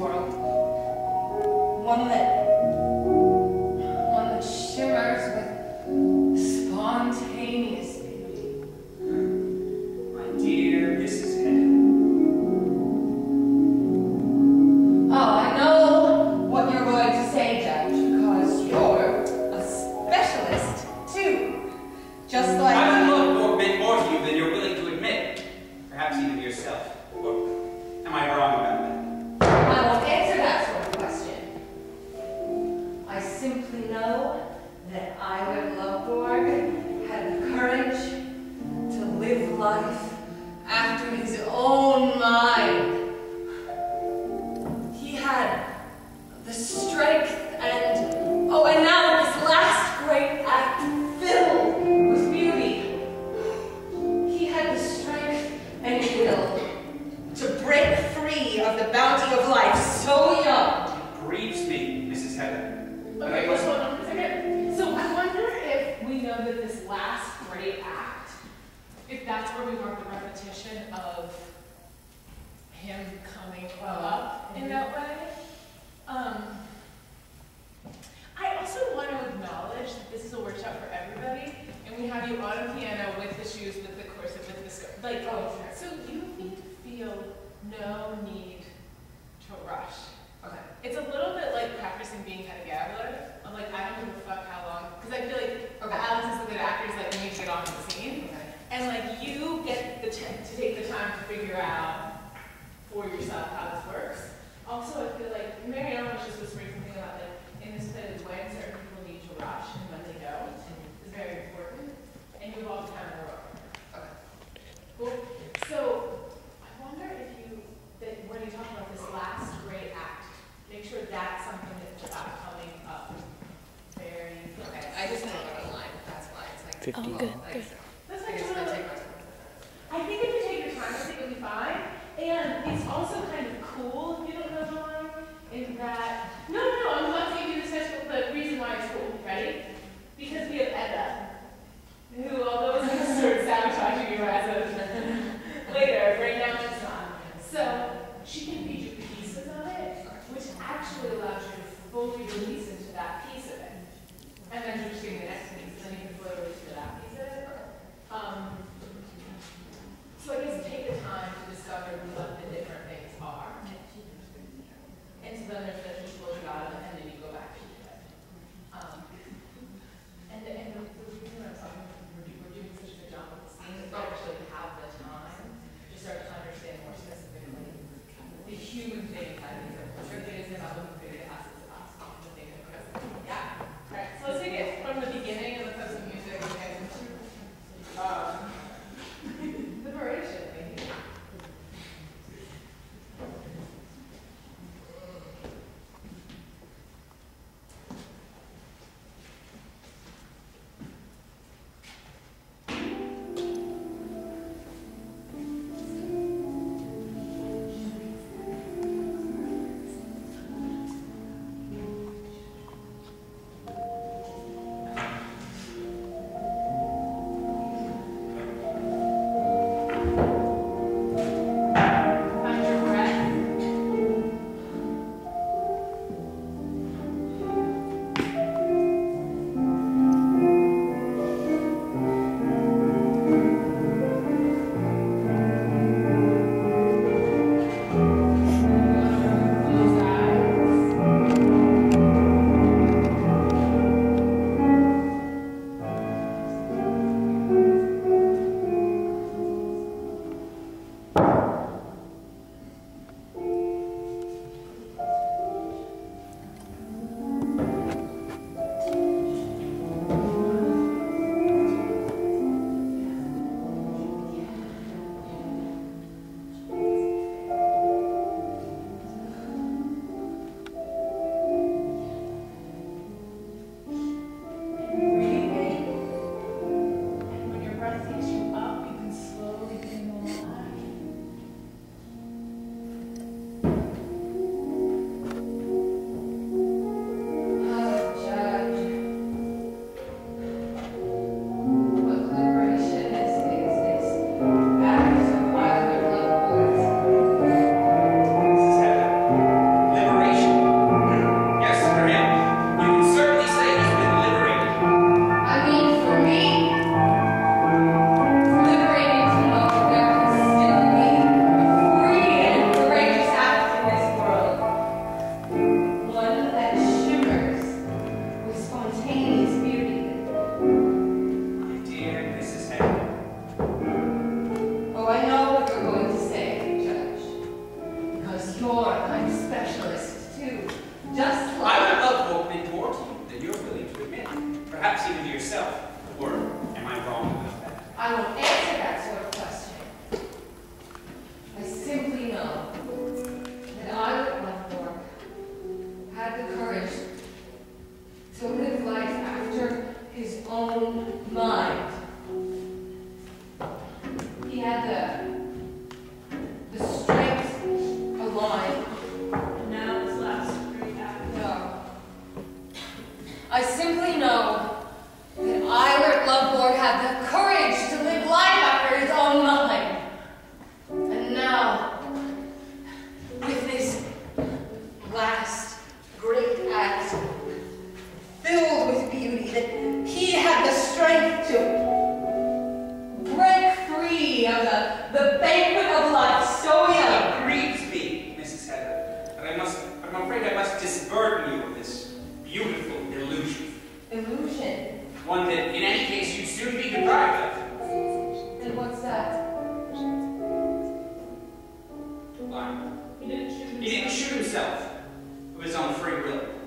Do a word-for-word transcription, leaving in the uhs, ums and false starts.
world. One that, one that shimmers with spontaneous beauty. My dear Missus Hedda. Oh, I know what you're going to say, Judge, because you're a specialist, too. Just like... I would love more, meant more to you than you're willing to admit. Perhaps even yourself. Or am I wrong about that? I won't answer that sort of question. I simply know that Ivan Loveborg had the courage to live life after his own mind. He had the strength and, oh, and now this last great act filled with beauty. He had the strength and will to break free of the bounty of life so young. It grieves me, Missus Hedda. Okay, let's hold on for a second. So I wonder if we know that this last great act, if that's where we mark the repetition of him coming up in that way. Um, I also want to acknowledge that this is a workshop for everybody, and we have you on a piano with the shoes, with the corset, with the skirt. Like, oh, so you need to feel no need to rush. Okay. It's a little bit like practicing being Hedda Gabler. I'm like, I don't give a fuck how long, because I feel like Okay. Alex is a good actor, is like, we need to get on with the scene. Okay. And like, you get the t to take the time to figure out for yourself how this works. Also, I feel like Marianne was just whispering something about like, in this play, when certain people need to rush and when they don't is very important. And you have all the time in the world. Okay. Cool. So I wonder if you, that when you talk about this last great act, make sure that's something that's about coming up. Very. Okay. I just know it online. That's why it's like. fifty. Oh, Good, like, good. That's I like guess one if of I the- take my time. I think if you take your time, I think it'll be fine. And it's also kind of cool if you don't know the line, in that, no, no, no, I'm about to give you the, special, the reason why it's cool. Ready? Because we have Edda, who, although is going to start sabotaging you as of later, right now she's not. So she can feed you pieces of it, which actually allows you to fully release into that piece of it. And then you're just getting the next piece, and then you can fully release into that piece of it. Um, So I guess take the time to discover what the different things are. And so then there's the people you got, and then you go back to it. Um, and the, and the, the reason I'm talking about we're, do, we're doing such a good job with the scenes is we actually have the time to start to understand more specifically the human thing that is it is about the food, it has to us, the thing that goes. Yeah. Alright, so let's take it from the beginning and let's have some music and um, liberation, maybe. last great act filled with beauty, that he had the strength to break free of the, the banquet of life so young. It grieves me, Missus Heather, but I must, I'm afraid I must disburden you of this beautiful illusion. Illusion. One that, in any case, you'd soon be deprived of. And what's that? Why? He didn't shoot himself. He didn't shoot himself of his own free will.